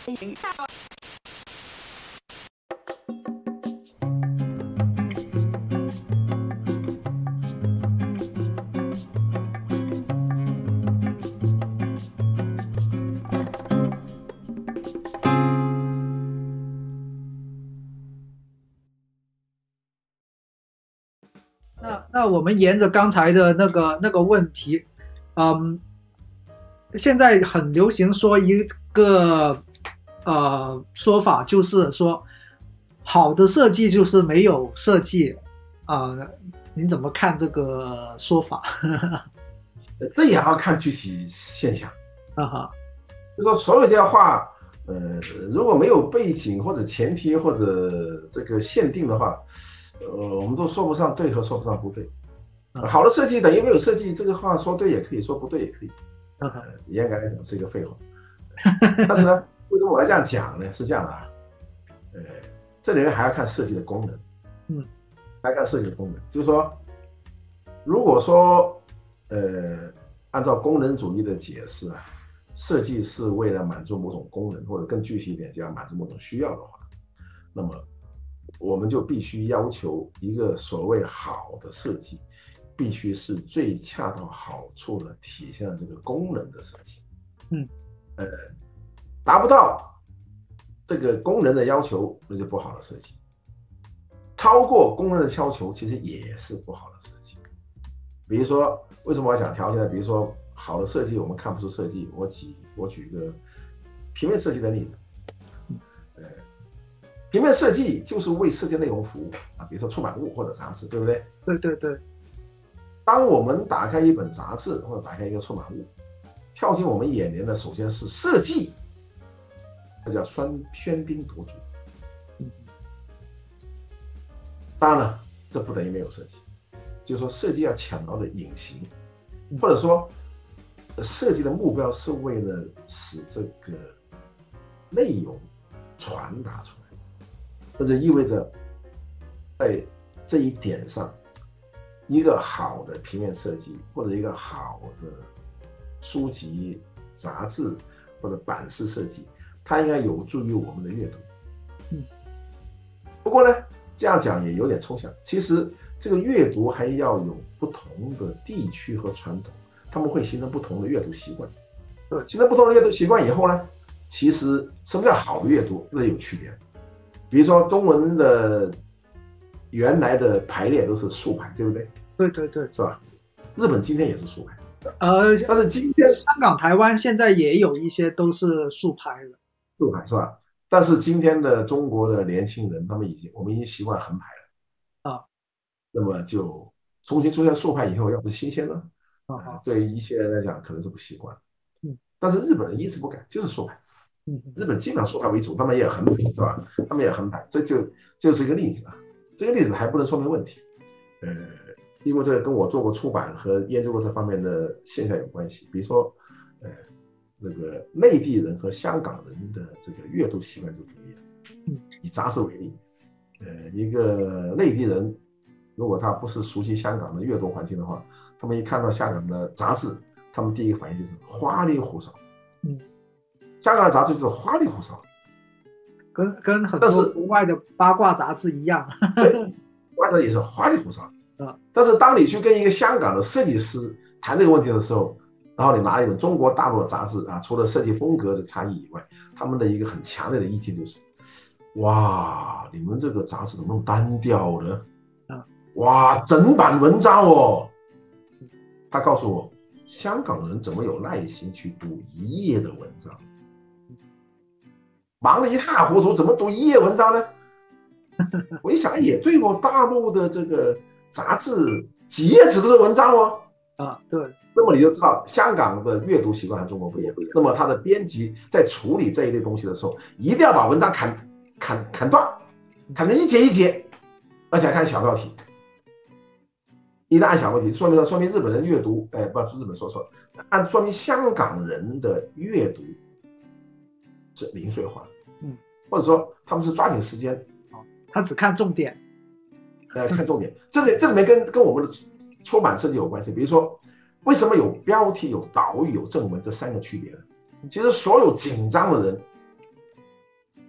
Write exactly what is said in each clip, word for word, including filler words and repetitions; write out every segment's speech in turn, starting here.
那那我们沿着刚才的那个那个问题，嗯，现在很流行说一个呃说法，就是说好的设计就是没有设计啊、呃，您怎么看这个说法？ 这也要看具体现象。 啊哈， 就说所有这些话，呃，如果没有背景或者前提或者这个限定的话，呃，我们都说不上对和说不上不对。好的设计等于没有设计，这个话说对也可以，说不对也可以。呃，严格来讲是一个废话。但是呢，为什么我要这样讲呢？是这样的啊，呃，这里面还要看设计的功能。 嗯， 还要看设计的功能，就是说，如果说，呃，按照功能主义的解释啊，设计是为了满足某种功能，或者更具体一点，就要满足某种需要的话，那么我们就必须要求一个所谓好的设计，必须是最恰到好处的体现了这个功能的设计。 嗯， 呃，达不到这个功能的要求，那就不好的设计。超过功能的要求，其实也是不好的设计。比如说，为什么我讲条件呢？比如说，好的设计我们看不出设计。我举我举一个平面设计的例子。呃，平面设计就是为设计内容服务啊，比如说出版物或者杂志，对不对？ 对对对。 当我们打开一本杂志或者打开一个出版物，跳进我们眼帘的首先是设计，这叫喧喧宾夺主。当然了，这不等于没有设计，就是说设计要巧妙的隐形，或者说设计的目标是为了使这个内容传达出来，这就意味着在这一点上，一个好的平面设计或者一个好的书籍、杂志或者版式设计，它应该有助于我们的阅读。 嗯， 不过呢，这样讲也有点抽象。其实这个阅读还要有不同的地区和传统，他们会形成不同的阅读习惯。对，形成不同的阅读习惯以后呢，其实什么叫好的阅读，那有区别。比如说中文的原来的排列都是竖排，对不对？ 对对对， 是吧？日本今天也是竖排。 呃， 但是今天香港、台湾现在也有一些都是竖排的， 竖排是吧？但是今天的中国的年轻人，他们已经我们已经习惯横排了啊， 那么就重新出现竖排以后，要不是新鲜呢？ 啊、 呃，对于一些人来讲可能是不习惯。 嗯， 但是日本人一直不改，就是竖排。 嗯， 日本基本上竖排为主，他们也横排是吧？他们也横排，这就就是一个例子啊。这个例子还不能说明问题，呃，因为这个跟我做过出版和研究过这方面的现象有关系。比如说，呃。那个内地人和香港人的这个阅读习惯就不一样。以杂志为例，呃，一个内地人如果他不是熟悉香港的阅读环境的话，他们一看到香港的杂志，他们第一个反应就是花里胡哨。 嗯， 香港的杂志就是花里胡哨， 跟跟很多国外的八卦杂志一样。 对，或者也是花里胡哨。 啊， 但是当你去跟一个香港的设计师谈这个问题的时候，然后你拿一本中国大陆的杂志啊，除了设计风格的差异以外，他们的一个很强烈的意见就是：哇，你们这个杂志怎么那么单调呢？哇，整版文章哦。他告诉我，香港人怎么有耐心去读一页的文章？忙得一塌糊涂，怎么读一页文章呢？我一想，也对哦，大陆的这个杂志几页纸都是文章哦。 啊，对。 那么你就知道香港的阅读习惯和中国不一样。那么他的编辑在处理这一类东西的时候，一定要把文章砍砍砍断，砍成一节一节，而且还看小标题。一旦按小标题，说明说明日本人阅读，哎，不是日本说错了，按说明香港人的阅读是零碎化， 嗯， 或者说他们是抓紧时间， 他只看重点， 呃，看重点。这里这里面跟跟我们的出版设计有关系。比如说，为什么有标题、有导语、有正文这三个区别呢？其实所有紧张的人，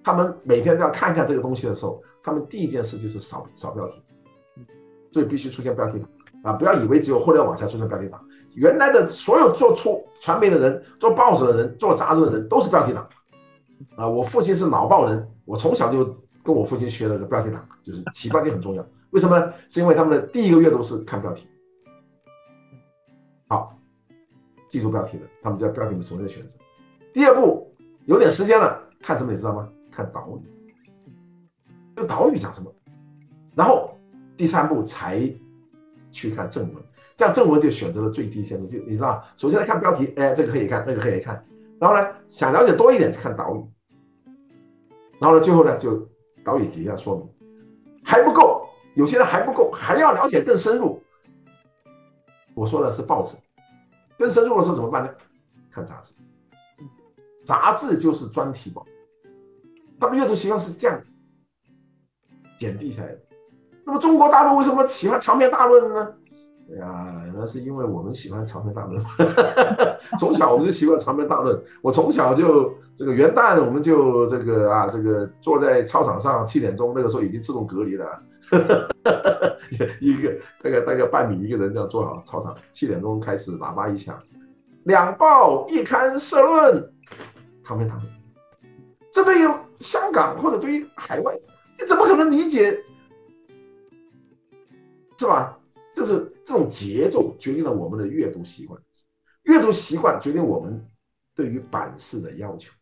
他们每天都要看看这个东西的时候，他们第一件事就是扫扫标题，所以必须出现标题党啊！不要以为只有互联网才出现标题党，原来的所有做出传媒的人、做报纸的人、做杂志的人都是标题党啊！我父亲是脑报人，我从小就跟我父亲学了个标题党，就是起标题很重要。为什么呢？是因为他们的第一个阅读是看标题。好，记住标题的，他们叫标题首先选择。第二步有点时间了，看什么你知道吗？看导语，这个导语讲什么？然后第三步才去看正文，这样正文就选择了最低限度，就你知道，首先来看标题，哎，这个可以看，那个可以看，然后呢，想了解多一点看导语，然后呢，最后呢就导语底下说明，还不够，有些人还不够，还要了解更深入。我说的是报纸，更深入的时候怎么办呢？看杂志，杂志就是专题报。他们阅读习惯是这样减低下来的。那么中国大陆为什么喜欢长篇大论呢？哎呀，那是因为我们喜欢长篇大论。从小我们就习惯长篇大论。我从小就这个元旦我们就这个啊这个坐在操场上，七点钟那个时候已经自动隔离了。一个大概大概半米一个人这样坐好操场，七点钟开始喇叭一响，两报一刊社论，长篇大论。这对于香港或者对于海外，你怎么可能理解？是吧？这是这种节奏决定了我们的阅读习惯，阅读习惯决定我们对于版式的要求。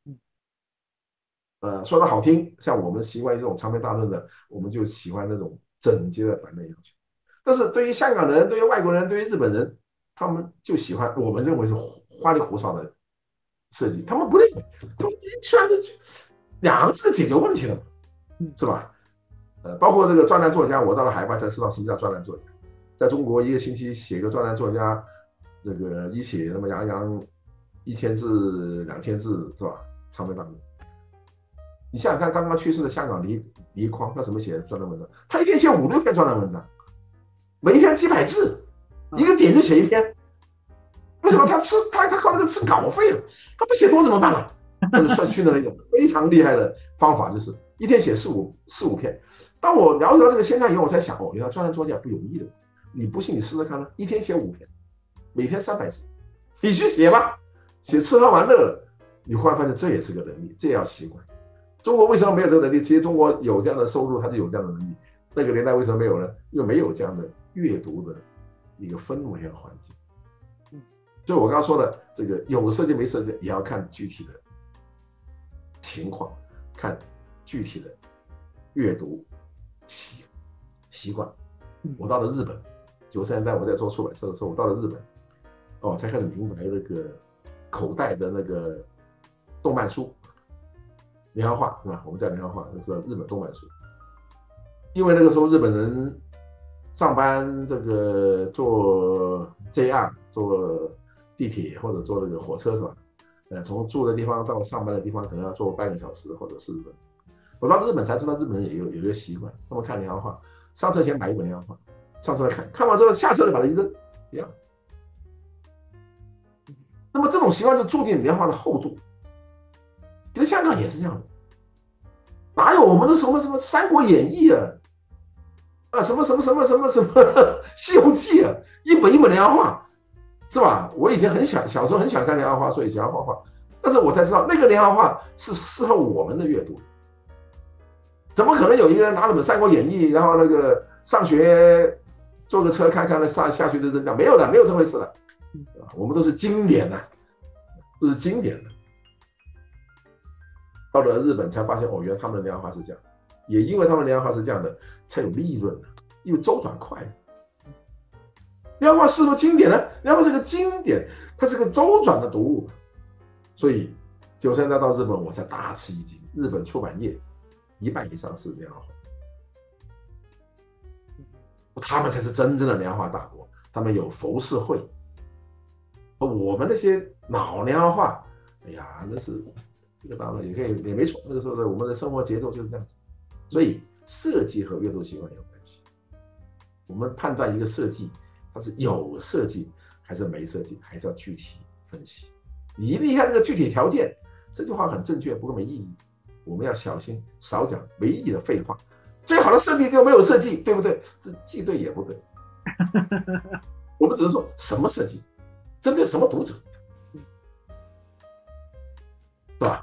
呃，说的好听，像我们习惯于这种长篇大论的，我们就喜欢那种整洁的版面要求。但是对于香港人、对于外国人、对于日本人，他们就喜欢我们认为是花里胡哨的设计，他们不认为，他们虽然是两个字解决问题了，是吧？呃，包括这个专栏作家，我到了海外才知道什么叫专栏作家。在中国一个星期写个专栏作家，这个一写那么洋洋一千字、两千字是吧？长篇大论。你想想看，刚刚去世的香港黎黎匡，他怎么写的专栏文章？他一天写五六篇专栏文章，每一篇几百字，一个点就写一篇。为什么他吃他他靠这个吃稿费了？他不写多怎么办了？他就算训练了一种非常厉害的方法，就是一天写四五四五篇。当我了解到这个现象以后，我才想，哦，原来专栏作家不容易的。你不信，你试试看呢，一天写五篇，每篇三百字，你去写吧，写吃喝玩乐了，你忽然发现这也是个能力，这也要习惯。中国为什么没有这个能力？其实中国有这样的收入，它就有这样的能力。那个年代为什么没有呢？因为没有这样的阅读的一个氛围和环境。所以我刚刚说的，这个有设计没设计也要看具体的情况，看具体的阅读习习惯。我到了日本，九十年代我在做出版社的时候，我到了日本，哦，才开始明白那个口袋的那个动漫书。连环画是吧？我们在连环画，那是日本动漫书。因为那个时候日本人上班这个坐 J R 坐地铁或者坐那个火车是吧？呃，从住的地方到上班的地方可能要坐半个小时或者四十分。我到日本才知道日本人也有有一个习惯，他们看连环画，上车前买一本连环画，上车看，看完之后下车就把它一扔，一样。那么这种习惯就注定连环画的厚度。其实香港也是这样的，哪有我们的什么什么《三国演义》啊，啊什么什么什么什么什么《西游记》啊，一本一本连环画，是吧？我以前很小小时候很喜欢看连环画，所以喜欢画画，但是我才知道那个连环画是适合我们的阅读。怎么可能有一个人拿了本《三国演义》，然后那个上学坐个车看看了下下去就扔掉？没有的，没有这回事的。我们都是经典的，都是经典的。到了日本才发现，哦，原来他们的连环画是这样，也因为他们连环画是这样的，才有利润的，因为周转快。连环画是不是经典呢？连环画是个经典，它是个周转的读物，所以九十年代到日本，我才大吃一惊。日本出版业一半以上是连环画，他们才是真正的连环画大国，他们有浮世绘。我们那些老连环画，哎呀，那是。这个当然也可以，也没错。那个时候的我们的生活节奏就是这样子，所以设计和阅读习惯有关系。我们判断一个设计，它是有设计还是没设计，还是要具体分析。你一离开这个具体条件，这句话很正确，不过没意义。 我们要小心，少讲没意义的废话。最好的设计就没有设计，对不对？这既对也不对。我们只是说什么设计，针对什么读者，是吧？